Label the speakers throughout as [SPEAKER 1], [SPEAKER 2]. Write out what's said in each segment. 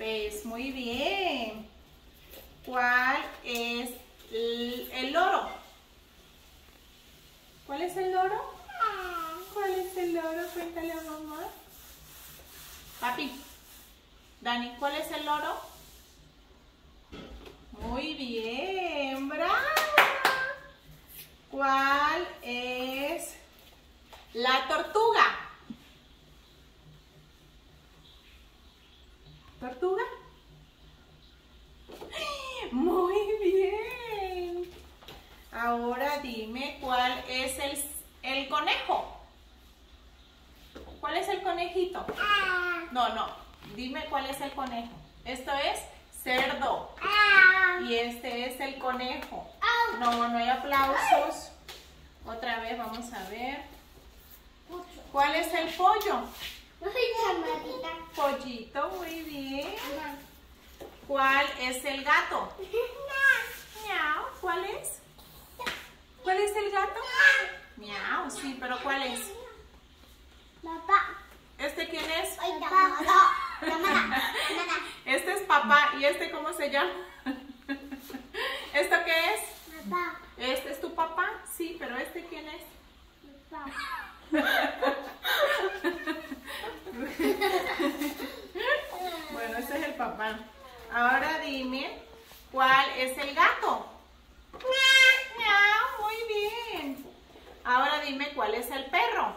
[SPEAKER 1] pez, muy bien. ¿Cuál es el loro? ¿Cuál es el loro? ¿Cuál es el loro? Cuéntale a mamá. Papi, Dani, ¿cuál es el loro? Muy bien, bravo. ¿Cuál es la tortuga? ¿Tortuga? Muy bien. Ahora dime cuál es el conejo. ¿Cuál es el conejito? No. Dime cuál es el conejo. Esto es cerdo. Y este es el conejo. No hay aplausos. Otra vez vamos a ver. ¿Cuál es el pollo? Pollito, muy bien. ¿Cuál es el gato? Miau, ¿cuál es? ¿Cuál es el gato? Miau, sí, pero ¿cuál es?
[SPEAKER 2] Papá.
[SPEAKER 1] ¿Este quién es?
[SPEAKER 2] Papá.
[SPEAKER 1] Este es papá. ¿Y este cómo se llama? ¿Esto qué es?
[SPEAKER 2] Papá.
[SPEAKER 1] ¿Este es tu papá? Sí, pero ¿este quién es?
[SPEAKER 2] Papá.
[SPEAKER 1] Bueno, este es el papá. Ahora dime, ¿cuál es el gato? Miau, muy bien. Ahora dime, ¿cuál es el perro?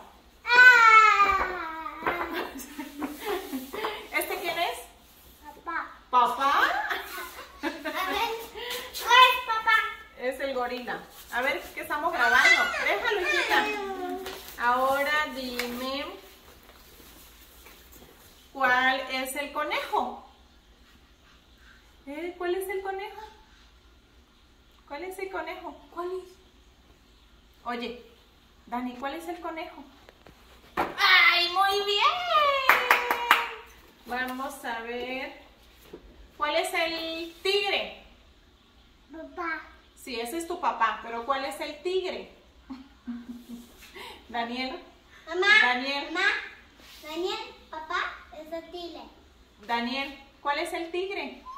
[SPEAKER 1] ¿Este quién es?
[SPEAKER 2] Papá.
[SPEAKER 1] ¿Papá?
[SPEAKER 2] A ver, ¿cuál es papá?
[SPEAKER 1] Es el gorila. A ver, ¿qué estamos grabando? Déjalo, hijita. Ahora dime, ¿cuál es el conejo? ¿Cuál es el conejo? ¿Cuál es el conejo? ¿Cuál es? Oye, Dani, ¿cuál es el conejo? ¡Ay, muy bien! Vamos a ver. ¿Cuál es el tigre?
[SPEAKER 2] Papá.
[SPEAKER 1] Sí, ese es tu papá, pero ¿cuál es el tigre? Daniel.
[SPEAKER 2] Mamá.
[SPEAKER 1] Daniel.
[SPEAKER 2] Mamá. Daniel, papá, es el tigre.
[SPEAKER 1] Daniel, ¿cuál es el tigre?